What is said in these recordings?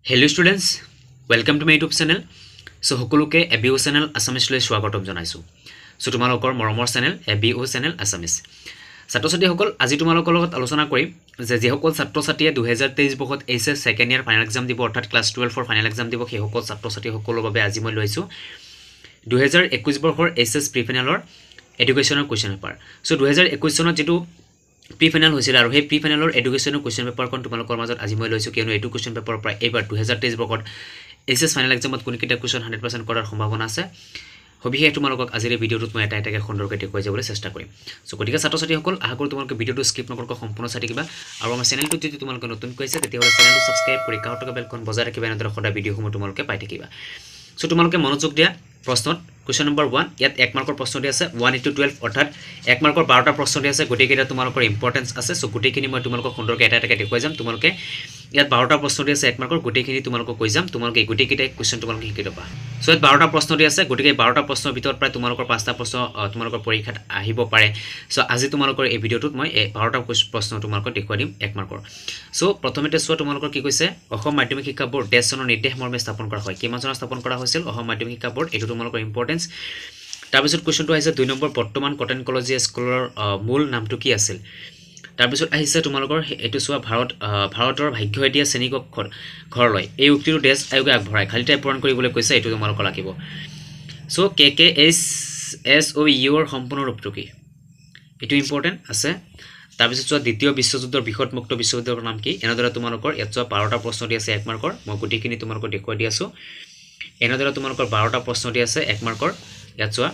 Hello students, welcome to my YouTube channel. So সকলোকে ABO channel Assamese লৈ স্বাগতম জনাইছো। So তোমালোকৰ মৰমৰ channel ABO channel Assamese। ছাত্ৰ-ছাত্ৰী সকল আজি তোমালোকৰ লগত আলোচনা কৰিম যে যেসকল ছাত্ৰ-ছাত্ৰীয়ে 2023 বৰ্ষত HS second year final exam দিব অৰ্থাৎ ক্লাস 12 ফৰ ফাইনাল এক্সাম দিব সেই সকল ছাত্ৰ-ছাত্ৰী সকলৰ বাবে আজি মই লৈছো 2021 বৰ্ষৰ HS প্ৰি ফাইনালৰ এডুকেশ্যনৰ কোৱেশ্চন পেপাৰ। So 2021 চনত যেটো প্ৰি ফাইনাল হৈছিল আৰু সেই প্ৰি ফাইনালৰ এডুকেশ্যনৰ কোৱেশ্চন পেপাৰ কোন তোমালোকৰ মাজত আজি মই লৈছো কিয়নো এটো কোৱেশ্চন পেপাৰ প্ৰায় এবাৰ 2023 বৰ্ষত এসএস ফাইনাল এক্সামত কোন কিটা কোৱেশ্চন 100% কৰাৰ সম্ভাৱনা আছে হবিহে তোমালোকক আজিৰ ভিডিওটোত মই এটা এটাকে খণ্ডৰকৈ দেখুৱাই যাবলৈ চেষ্টা কৰিম। সো গতিকে ছাত্ৰ-ছাত্ৰী সকল আশা কৰোঁ তোমালোকে ভিডিওটো স্কিপ নকৰাকৈ সম্পূৰ্ণ চাই থাকিবা আৰু আমাৰ চেনেলটো যদি তোমালোকে নতুন কৈছে তেতিয়াহ'লে চেনেলটো সাবস্ক্ৰাইব কৰি কাষৰ বেলখন বজাই ৰাখিবা এনেদৰে সদায় ভিডিওসমূহ তোমালোকে পাই থাকিবা। সো তোমালোকে মনোযোগ দিয়া প্ৰশ্নত কোৱেশ্চন নম্বৰ 1 ইয়াত 1 মাৰ্কৰ প্ৰশ্ন দি আছে 1:12 অৰ্থাৎ 1 মাৰ্কৰ 12টা প্ৰশ্ন দি আছে গটেকেইটা তোমালোকৰ ইম্পৰ্টেন্স আছে। সো গটেখিনি মই তোমালোকক খণ্ডৰকৈ এটা এটাকে দেখুৱাই যাম। তোমালোকে ইয়াত 12টা প্ৰশ্ন দি আছে 1 মাৰ্কৰ গটেখিনি তোমালোকক কৈ যাম। তোমালোকে গটেকেইটা কোৱেশ্চন তোমালোকে শিকি ল'বা। সো ইয়াত 12টা প্ৰশ্ন দি আছে গটেকে 12টা প্ৰশ্নৰ ভিতৰত প্ৰায় তোমালোকৰ 5টা প্ৰশ্ন তোমালোকৰ পৰীক্ষাত আহিব পাৰে। সো আজি তোমালোকৰ এই ভিডিওটোত মই 12টা প্ৰশ্ন তোমালোকক দেখুৱাই দিম 1 মাৰ্কৰ। সো প্ৰথমতে চোৱা তোমালোকৰ কি কৈছে অসম মাধ্যমিক শিক্ষা বোৰ্ড দেশ চনৰ নিৰ্দেশ মৰ্মে স্থাপন কৰা হয়। কিমান চনত স্থাপন কৰা হৈছিল অসম মাধ্যমিক শিক্ষা বোৰ্ড এটো তোমালোকৰ ইম্পৰ্টেন্স। তাৰপিছত কোৱেশ্চনটো আহিছে 2 নম্বৰ বৰ্তমান কটন কলেজিয়া স্কুলৰ মূল নামটো কি আছিল। তাৰপিছত আহিছে তোমালোকৰ এটো চোৱা ভাৰতৰ ভাগ্য এতিয়া শ্ৰেণীকক্ষৰ ঘৰলৈ এই উক্তিটো দেশ আয়োগে আগবঢ়ায় খালি টাইপ পূৰণ কৰিবলৈ কৈছে এটো তোমালোকৰ লাগিব। সো KKSSOU ৰ সম্পূৰ্ণ ৰূপটো কি এটো ইম্পৰ্টেন্ট আছে। তাৰপিছত চোৱা দ্বিতীয় বিশ্বযুদ্ধৰ বৃহৎ মুক্ত বিশ্ববিদ্যালয়ৰ নাম কি এনেদৰে তোমালোকৰ ইয়াত চোৱা 12টা প্ৰশ্ন দি আছে 1 মাৰ্কৰ মই গুটিখিনি তোমালোকক দেখুৱাই দি আছো। এনেদৰে তোমালোকৰ 12টা প্ৰশ্ন দি আছে 1 মাৰ্কৰ ইয়াত চোৱা।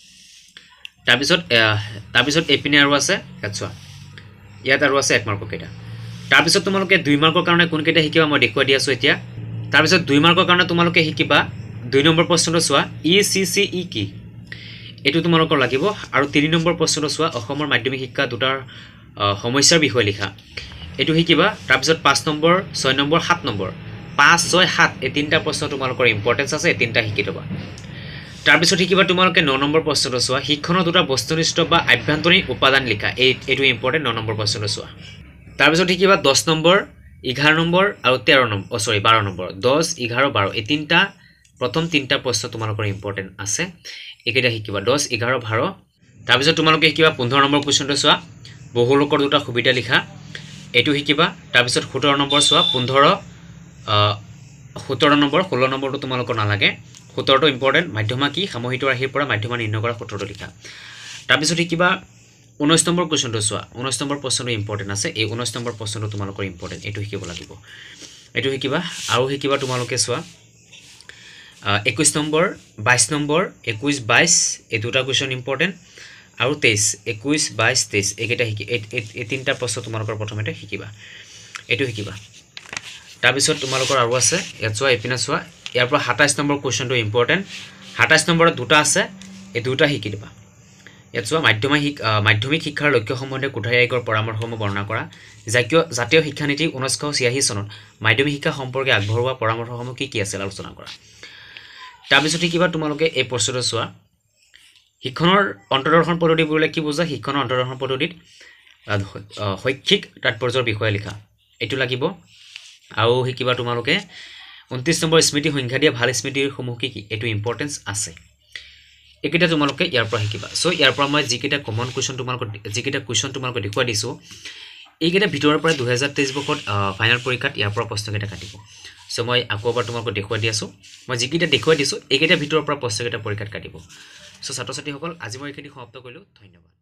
তাৰপিছত এপিনে আৰু আছে ইয়াত চোৱা ইয়াত আৰু আছে 1 মাৰ্কৰ কেটা। তাৰপিছত তোমালোকে 2 মাৰ্কৰ কাৰণে কোন কেটা শিকিবা মই দেখুৱাই দি আছো এতিয়া। তাৰপিছত 2 মাৰ্কৰ কাৰণে তোমালোকে শিকিবা 2 নম্বৰ প্ৰশ্নটো চোৱা ECCE কি এটো তোমালোকৰ লাগিব আৰু 3 নম্বৰ প্ৰশ্নটো চোৱা অসমৰ মাধ্যমিক শিক্ষা দুটাৰ সমস্যাৰ বিষয়ে লিখা এটো শিকিবা। তাৰপিছত 5 নম্বৰ 6 নম্বৰ 7 নম্বৰ 5 6 7 এই তিনটা প্ৰশ্ন তোমালোকৰ ইম্পৰ্টেন্স আছে এই তিনটা শিকি লবা। তাৰপিছত শিকিবা তোমালোকে 9 নম্বৰ প্ৰশ্নটো চোৱা শিক্ষণৰ দুটা বস্তুনিষ্ঠ বা আভ্যন্তৰীণ উপাদান লিখা এটো ইম্পৰ্টেন্ট 9 নম্বৰ প্ৰশ্নটো চোৱা। তাৰপিছত শিকিবা 10 নম্বৰ 11 নম্বৰ আৰু 13 নম্বৰ 12 নম্বৰ 10 11 12 এই তিনটা প্ৰথম তিনটা প্ৰশ্ন তোমালোকৰ ইম্পৰ্টেন্ট আছে একেটা শিকিবা 10 11 12। তাৰপিছত তোমালোকে শিকিবা 15 নম্বৰ কোৱেশ্চনটো চোৱা বহুলোকৰ দুটা সুবিধা লিখা এটো শিকিবা। তাৰপিছত 17 নম্বৰ চোৱা 17 নম্বৰ 16 নম্বৰটো তোমালোকৰ নালাগে 17টো ইম্পৰ্টেন্ট মাধ্যমা কি সামহিত ৰাশিৰ পৰা মাধ্যমা নিৰ্ণয় কৰা 17টো লিখা। তাৰপিছত শিকিবা 19 নম্বৰ কোৱেশ্চনটো চোৱা 19 নম্বৰ প্ৰশ্নটো ইম্পৰ্টেন্ট আছে এই 19 নম্বৰ প্ৰশ্নটো তোমালোকৰ ইম্পৰ্টেন্ট এটো শিকিব লাগিব এটো শিকিবা। আৰু শিকিবা তোমালোকে চোৱা 21 নম্বৰ 22 নম্বৰ 21 22 এই দুটা কোৱেশ্চন ইম্পৰ্টেন্ট আৰু 23 21 22 23 একেটা শিকি এই তিনটা প্ৰশ্ন তোমালোকৰ প্ৰথমতে শিকিবা এটো শিকিবা। তাৰপিছত তোমালোকৰ আৰু আছে ইয়াত চোৱা এপিনা চোৱা ইয়াৰ পৰা 27 নম্বৰ কোৱেশ্চনটো ইম্পৰ্টেন্ট 27 নম্বৰত দুটা আছে এই দুটা শিকি দিবা। ইয়াত চোৱা মাধ্যমিক শিক্ষাৰ লক্ষ্য সম্বন্ধে কোঠাৰী আয়োগৰ পৰামৰ্শসমূহ বৰ্ণনা কৰা জাতীয় শিক্ষানীতি 1986 চনত মাধ্যমিক শিক্ষা সম্পৰ্কে আগবঢ়োৱা পৰামৰ্শসমূহ কি আছিল আলোচনা কৰা। তাৰপিছত শিকিবা তোমালোকে এই প্ৰশ্নটো চোৱা শিক্ষণৰ অন্তৰ্দৰ্শন পদ্ধতি বুলিলে কি বুজা শিক্ষণৰ অন্তৰ্দৰ্শন পদ্ধতিত শৈক্ষিক তাৎপৰ্যৰ বিষয়ে লিখা এটো লাগিব। আৰু শিকিবা তোমালোকে 29 নম্বৰ স্মৃতি সংখ্যা দিয়া ভাল স্মৃতিৰ সমূহ কি এটো ইম্পৰ্টেন্স আছে একেটা তোমালোকে ইয়াৰ পৰা শিকিবা। সো ইয়াৰ পৰা মই যিকেটা কমন কোৱেশ্চন তোমালোকক যিকেটা কোৱেশ্চন তোমালোকক দেখুৱাই দিছো এইকেটা ভিতৰৰ পৰা 2023 বৰ্ষত ফাইনাল পৰীক্ষাত ইয়াৰ পৰা প্ৰশ্নকেটা কাটিব। সো মই আকৌ এবাৰ তোমালোকক দেখুৱাই দি আছো মই যিকেটা দেখুৱাই দিছো এইকেটা ভিতৰৰ পৰা প্ৰশ্নকেটা পৰীক্ষাত কাটিব। সো ছাত্ৰ-ছাত্ৰীসকল আজি মই এইখিনি সমাপ্ত কৰিলো ধন্যবাদ।